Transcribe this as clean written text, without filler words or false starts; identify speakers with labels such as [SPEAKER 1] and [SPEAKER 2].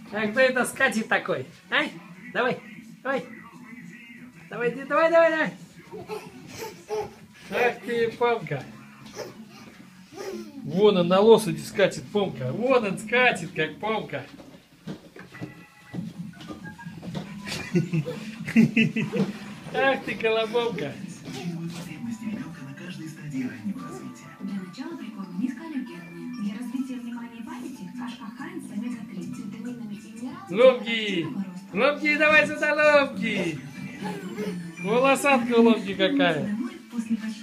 [SPEAKER 1] А кто это скатит такой? Ай, давай, давай. Давай, давай, давай, давай. Ах ты, Помка. Вон он на лошади скатит, Помка. Вон он скатит, как Помка. Ах ты, колобомка.
[SPEAKER 2] Для начала прикормы низкоаллергенные. Для развития внимания и памяти Ашпахайн с омега-3 с витаминами и минералами.
[SPEAKER 1] Ломки! Ломки, давай сюда, ломки! Волосатка у ломки какая!
[SPEAKER 2] После